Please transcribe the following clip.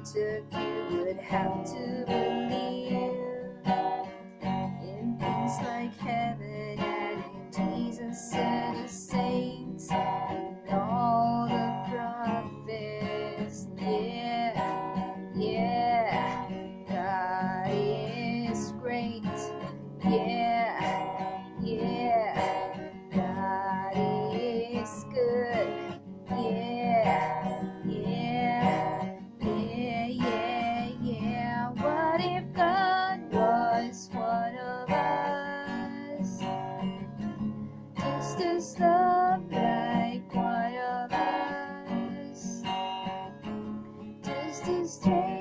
took, you would have to believe in things like heaven and in Jesus and the saints and all the prophets. Yeah, yeah, God is great. Yeah, yeah, God is good. Yeah, yeah, yeah, yeah, yeah. What if God was one of us? Just as love like one of us. Just as strange.